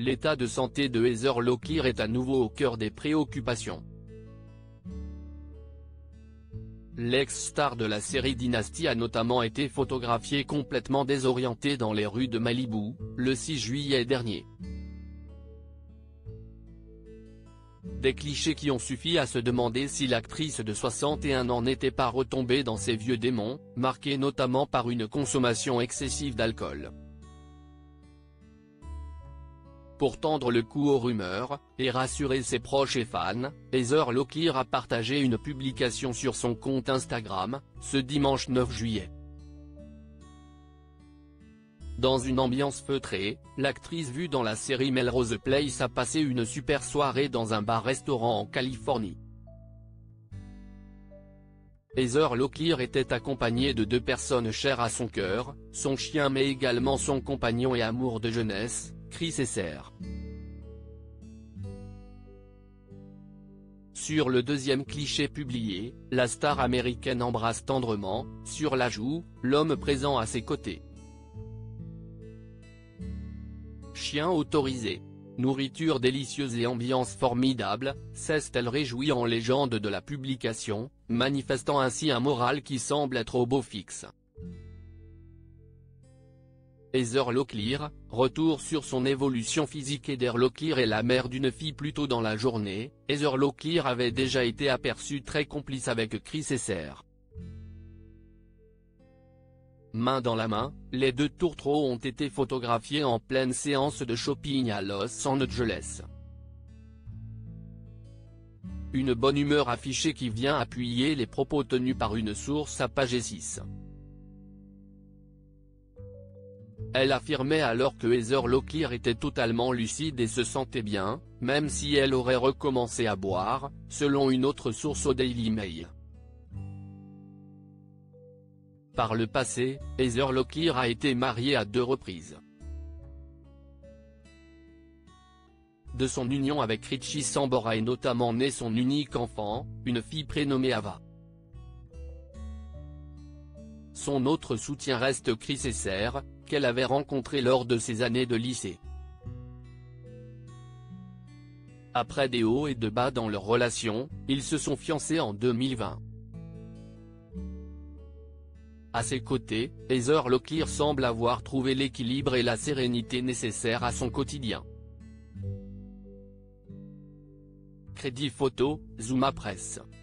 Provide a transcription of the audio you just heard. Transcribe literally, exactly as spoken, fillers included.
l'état de santé de Heather Locklear est à nouveau au cœur des préoccupations. L'ex-star de la série Dynasty a notamment été photographiée complètement désorientée dans les rues de Malibu, le six juillet dernier. Des clichés qui ont suffi à se demander si l'actrice de soixante et un ans n'était pas retombée dans ses vieux démons, marqués notamment par une consommation excessive d'alcool. Pour tendre le cou aux rumeurs, et rassurer ses proches et fans, Heather Locklear a partagé une publication sur son compte Instagram, ce dimanche neuf juillet. Dans une ambiance feutrée, l'actrice vue dans la série Melrose Place a passé une super soirée dans un bar-restaurant en Californie. Heather Locklear était accompagnée de deux personnes chères à son cœur, son chien mais également son compagnon et amour de jeunesse, Chris Esser. Sur le deuxième cliché publié, la star américaine embrasse tendrement, sur la joue, l'homme présent à ses côtés. Chien autorisé. Nourriture délicieuse et ambiance formidable, s'est-elle réjouie en légende de la publication, manifestant ainsi un moral qui semble être au beau fixe. Heather Locklear, retour sur son évolution physique. Heather Locklear est la mère d'une fille plus tôt dans la journée. Heather Locklear avait déjà été aperçue très complice avec Chris Esser. Main dans la main, les deux tourtereaux ont été photographiés en pleine séance de shopping à Los Angeles. Une bonne humeur affichée qui vient appuyer les propos tenus par une source à Page six. Elle affirmait alors que Heather Locklear était totalement lucide et se sentait bien, même si elle aurait recommencé à boire, selon une autre source au Daily Mail. Par le passé, Heather Locklear a été mariée à deux reprises. De son union avec Richie Sambora est notamment né son unique enfant, une fille prénommée Ava. Son autre soutien reste Chris Esser, qu'elle avait rencontré lors de ses années de lycée. Après des hauts et de bas dans leur relation, ils se sont fiancés en deux mille vingt. À ses côtés, Heather Locklear semble avoir trouvé l'équilibre et la sérénité nécessaires à son quotidien. Crédit photo, Zuma Presse.